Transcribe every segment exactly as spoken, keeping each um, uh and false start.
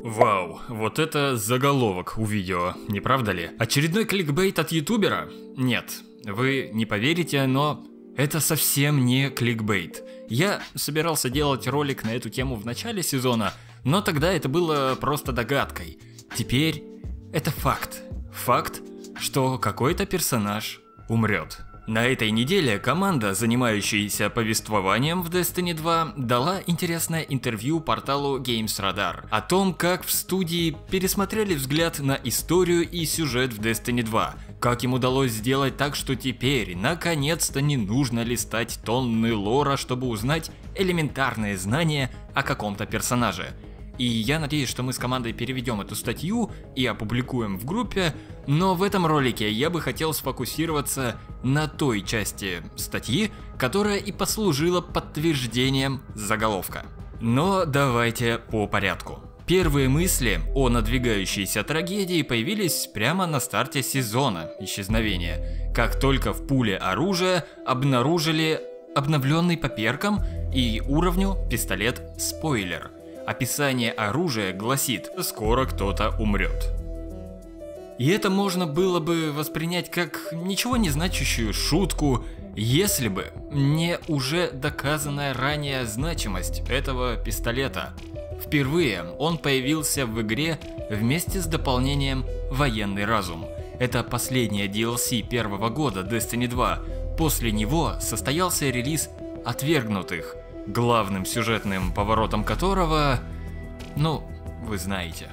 Вау, вот это заголовок у видео, не правда ли? Очередной кликбейт от ютубера? Нет, вы не поверите, но это совсем не кликбейт. Я собирался делать ролик на эту тему в начале сезона, но тогда это было просто догадкой. Теперь это факт. Факт, что какой-то персонаж умрет. На этой неделе команда, занимающаяся повествованием в Destiny два, дала интересное интервью порталу GamesRadar о том, как в студии пересмотрели взгляд на историю и сюжет в Destiny два, как им удалось сделать так, что теперь наконец-то не нужно листать тонны лора, чтобы узнать элементарные знания о каком-то персонаже. И я надеюсь, что мы с командой переведем эту статью и опубликуем в группе, но в этом ролике я бы хотел сфокусироваться на той части статьи, которая и послужила подтверждением заголовка. Но давайте по порядку. Первые мысли о надвигающейся трагедии появились прямо на старте сезона исчезновения, как только в пуле оружия обнаружили обновленный по перкам и уровню пистолет-спойлер. Описание оружия гласит: «Скоро кто-то умрет». И это можно было бы воспринять как ничего не значащую шутку, если бы не уже доказанная ранее значимость этого пистолета. Впервые он появился в игре вместе с дополнением «Военный разум». Это последняя ди эл си первого года Destiny два. После него состоялся релиз «Отвергнутых», главным сюжетным поворотом которого, ну, вы знаете.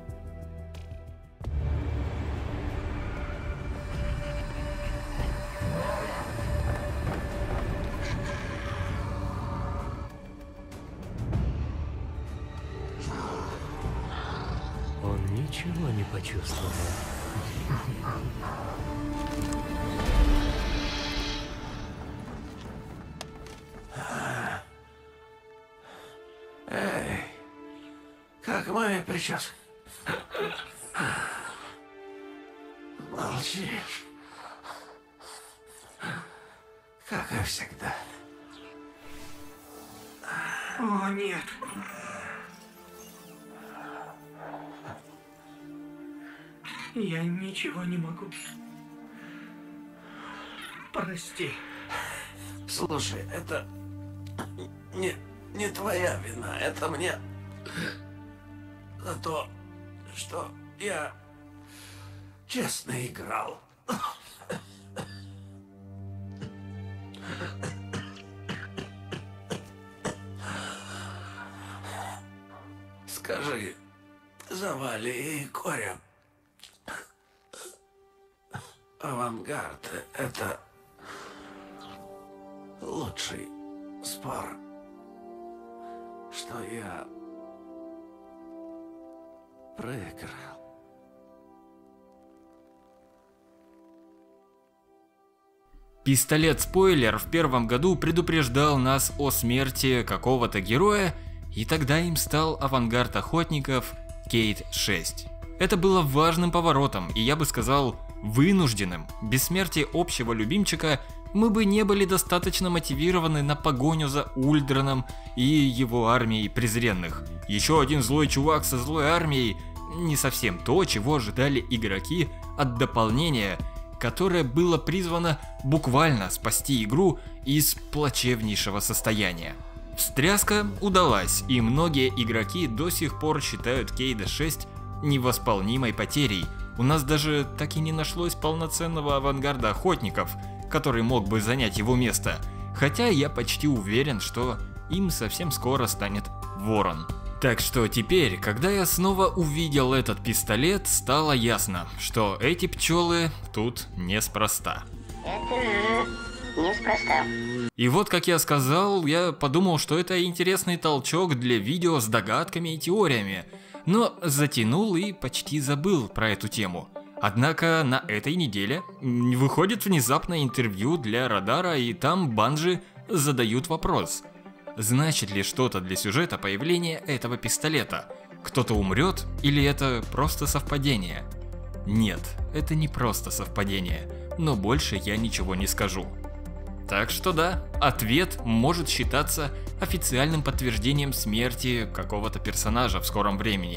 Он ничего не почувствовал. Эй, как моя прическа? Молчишь. Как и всегда. О, нет. Я ничего не могу. Прости. Слушай, это не, не твоя вина, это мне за то, что я честно играл. Скажи, Завали и Коря, Авангард — это лучший спор, что я проиграл. Пистолет-спойлер в первом году предупреждал нас о смерти какого-то героя, и тогда им стал Авангард охотников Кейт шесть. Это было важным поворотом, и я бы сказал, вынужденным. Без смерти общего любимчика мы бы не были достаточно мотивированы на погоню за Ульдраном и его армией презренных. Еще один злой чувак со злой армией — не совсем то, чего ожидали игроки от дополнения, которое было призвано буквально спасти игру из плачевнейшего состояния. Встряска удалась, и многие игроки до сих пор считают Кейда шесть невосполнимой потерей. У нас даже так и не нашлось полноценного авангарда охотников, который мог бы занять его место, хотя я почти уверен, что им совсем скоро станет Ворон. Так что теперь, когда я снова увидел этот пистолет, стало ясно, что эти пчелы тут неспроста. Это неспроста. И вот, как я сказал, я подумал, что это интересный толчок для видео с догадками и теориями, но затянул и почти забыл про эту тему. Однако на этой неделе выходит внезапно интервью для Радара, и там Банжи задают вопрос: значит ли что-то для сюжета появление этого пистолета? Кто-то умрет или это просто совпадение? Нет, это не просто совпадение, но больше я ничего не скажу. Так что да, ответ может считаться официальным подтверждением смерти какого-то персонажа в скором времени.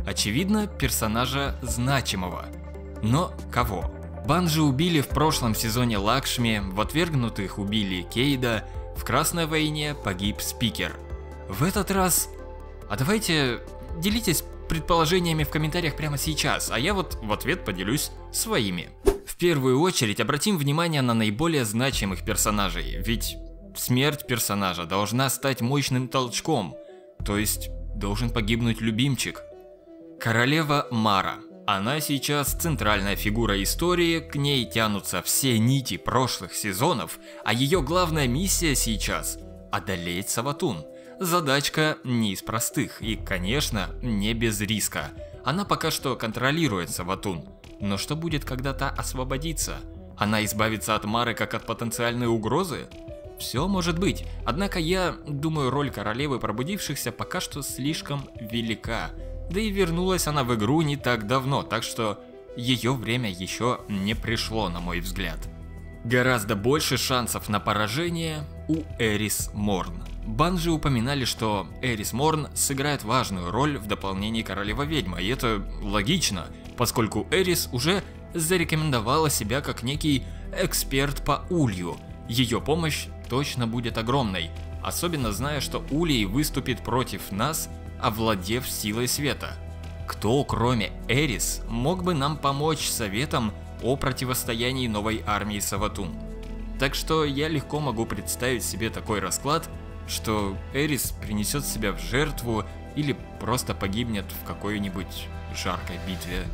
Очевидно, персонажа значимого. Но кого? Банжи убили в прошлом сезоне Лакшми, в Отвергнутых убили Кейда, в Красной войне погиб Спикер. В этот раз... А давайте делитесь предположениями в комментариях прямо сейчас, а я вот в ответ поделюсь своими. В первую очередь обратим внимание на наиболее значимых персонажей, ведь смерть персонажа должна стать мощным толчком, то есть должен погибнуть любимчик. Королева Мара. Она сейчас центральная фигура истории, к ней тянутся все нити прошлых сезонов, а ее главная миссия сейчас – одолеть Саватун. Задачка не из простых и, конечно, не без риска. Она пока что контролирует Саватун, но что будет, когда та освободится? Она избавится от Мары как от потенциальной угрозы? Все может быть, однако я думаю, роль королевы пробудившихся пока что слишком велика. Да и вернулась она в игру не так давно, так что ее время еще не пришло, на мой взгляд. Гораздо больше шансов на поражение у Эрис Морн. Банжи упоминали, что Эрис Морн сыграет важную роль в дополнении Королева-Ведьма, и это логично, поскольку Эрис уже зарекомендовала себя как некий эксперт по улью. Ее помощь точно будет огромной, особенно зная, что Улей выступит против нас, овладев силой света. Кто, кроме Эрис, мог бы нам помочь советом о противостоянии новой армии Саватун? Так что я легко могу представить себе такой расклад, что Эрис принесет себя в жертву или просто погибнет в какой-нибудь жаркой битве.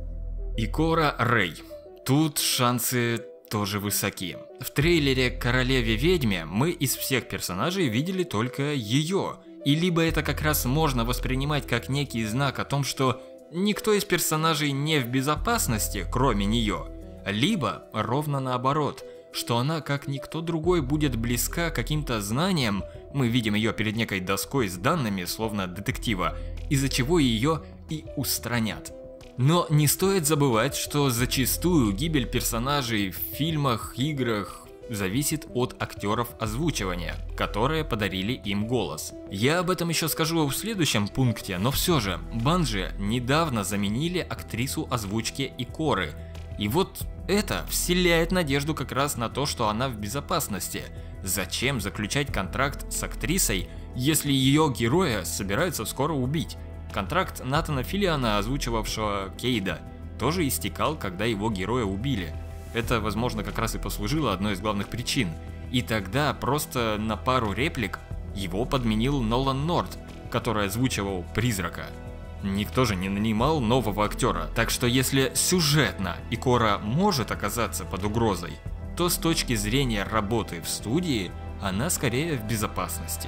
Икора Рэй. Тут шансы тоже высоки. В трейлере Королеве-Ведьме мы из всех персонажей видели только ее. И либо это как раз можно воспринимать как некий знак о том, что никто из персонажей не в безопасности, кроме нее, либо ровно наоборот, что она как никто другой будет близка каким-то знаниям, мы видим ее перед некой доской с данными, словно детектива, из-за чего ее и устранят. Но не стоит забывать, что зачастую гибель персонажей в фильмах, играх зависит от актеров озвучивания, которые подарили им голос. Я об этом еще скажу в следующем пункте, но все же, Банжи недавно заменили актрису озвучки Икоры. И вот это вселяет надежду как раз на то, что она в безопасности. Зачем заключать контракт с актрисой, если ее героя собираются скоро убить? Контракт Натана Филлиана, озвучивавшего Кейда, тоже истекал, когда его героя убили. Это, возможно, как раз и послужило одной из главных причин. И тогда просто на пару реплик его подменил Нолан Норт, который озвучивал Призрака. Никто же не нанимал нового актера, так что если сюжетно Икора может оказаться под угрозой, то с точки зрения работы в студии она скорее в безопасности.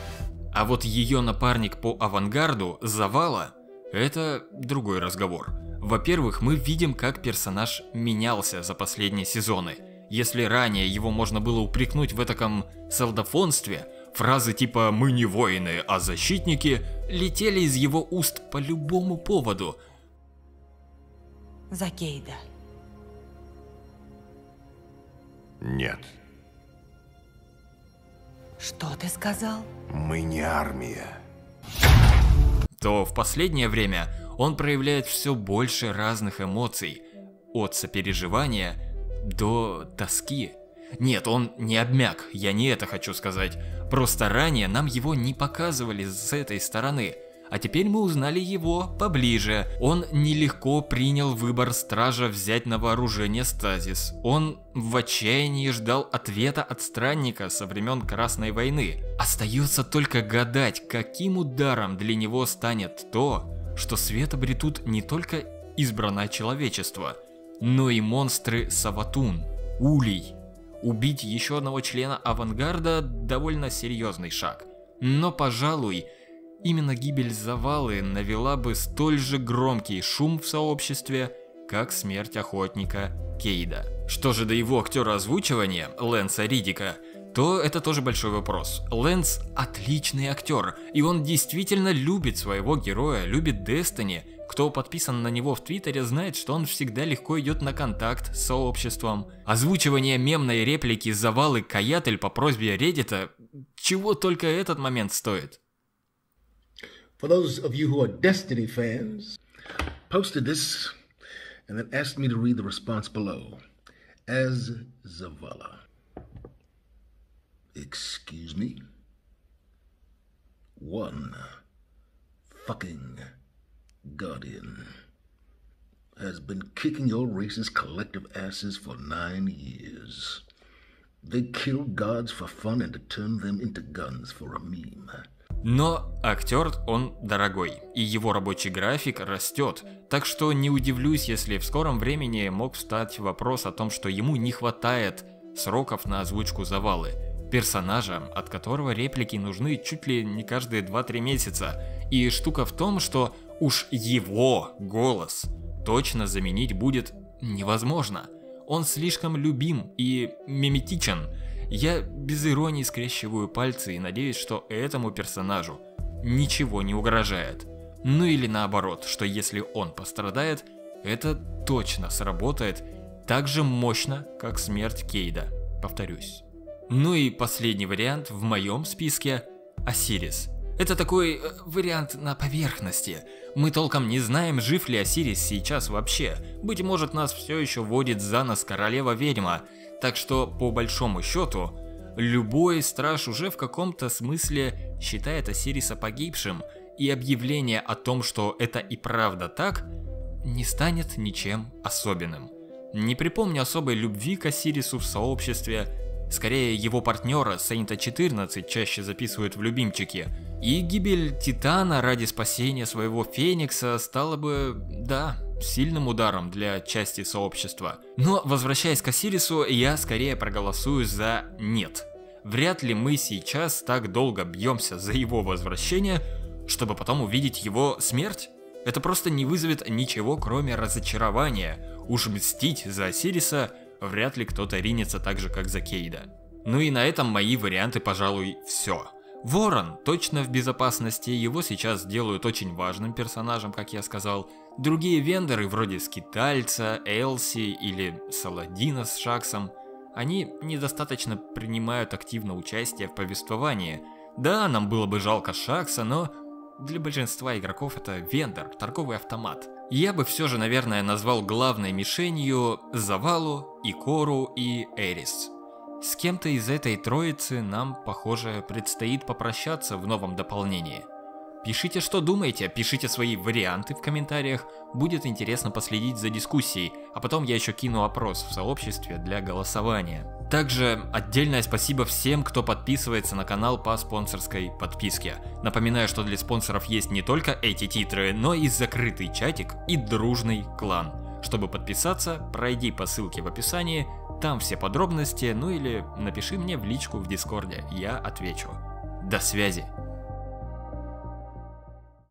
А вот ее напарник по авангарду Завала – это другой разговор. Во-первых, мы видим, как персонаж менялся за последние сезоны. Если ранее его можно было упрекнуть в этаком солдафонстве, фразы типа «мы не воины, а защитники» летели из его уст по любому поводу. За Кейда. Нет, Что ты сказал? мы не армия. То в последнее время он проявляет все больше разных эмоций, от сопереживания до тоски. Нет, он не обмяк, я не это хочу сказать. Просто ранее нам его не показывали с этой стороны. А теперь мы узнали его поближе. Он нелегко принял выбор стража взять на вооружение стазис. Он в отчаянии ждал ответа от странника со времен Красной войны. Остается только гадать, каким ударом для него станет то, что свет обретут не только избранное человечество, но и монстры Саватун, Улей. Убить еще одного члена авангарда – довольно серьезный шаг. Но, пожалуй, именно гибель Завалы навела бы столь же громкий шум в сообществе, как смерть охотника Кейда. Что же до его актера озвучивания, Лэнса Риддика, то это тоже большой вопрос. Лэнс отличный актер, и он действительно любит своего героя, любит Destiny. Кто подписан на него в Твиттере, знает, что он всегда легко идет на контакт с сообществом. Озвучивание мемной реплики Завалы Каятель по просьбе Реддита, чего только этот момент стоит. For those of you who are Destiny fans, posted this and then asked me to read the response below. As Zavala. Excuse me? One fucking Guardian has been kicking your race's collective asses for nine years. They kill gods for fun and to turn them into guns for a meme. Но актер, он дорогой, и его рабочий график растет, так что не удивлюсь, если в скором времени мог встать вопрос о том, что ему не хватает сроков на озвучку Завалы, персонажа, от которого реплики нужны чуть ли не каждые два-три месяца. И штука в том, что уж его голос точно заменить будет невозможно. Он слишком любим и миметичен. Я без иронии скрещиваю пальцы и надеюсь, что этому персонажу ничего не угрожает. Ну или наоборот, что если он пострадает, это точно сработает так же мощно, как смерть Кейда. Повторюсь. Ну и последний вариант в моем списке – Осирис. Это такой э, вариант на поверхности. Мы толком не знаем, жив ли Осирис сейчас вообще. Быть может, нас все еще водит за нос королева-ведьма. Так что, по большому счету, любой страж уже в каком-то смысле считает Осириса погибшим, и объявление о том, что это и правда так, не станет ничем особенным. Не припомню особой любви к Осирису в сообществе, скорее его партнера Сейнта четырнадцать чаще записывают в любимчики, и гибель Титана ради спасения своего Феникса стала бы, да, сильным ударом для части сообщества. Но, возвращаясь к Осирису, я скорее проголосую за «нет». Вряд ли мы сейчас так долго бьемся за его возвращение, чтобы потом увидеть его смерть. Это просто не вызовет ничего, кроме разочарования. Уж мстить за Осириса вряд ли кто-то ринется так же, как за Кейда. Ну и на этом мои варианты, пожалуй, все. Ворон точно в безопасности, его сейчас делают очень важным персонажем, как я сказал. Другие вендоры, вроде Скитальца, Элси или Саладина с Шаксом, они недостаточно принимают активное участие в повествовании. Да, нам было бы жалко Шакса, но для большинства игроков это вендор, торговый автомат. Я бы все же, наверное, назвал главной мишенью Завалу, Икору и Эрис. С кем-то из этой троицы нам, похоже, предстоит попрощаться в новом дополнении. Пишите, что думаете, пишите свои варианты в комментариях, будет интересно последить за дискуссией, а потом я еще кину опрос в сообществе для голосования. Также отдельное спасибо всем, кто подписывается на канал по спонсорской подписке. Напоминаю, что для спонсоров есть не только эти титры, но и закрытый чатик и дружный клан. Чтобы подписаться, пройди по ссылке в описании, там все подробности, ну или напиши мне в личку в Дискорде, я отвечу. До связи!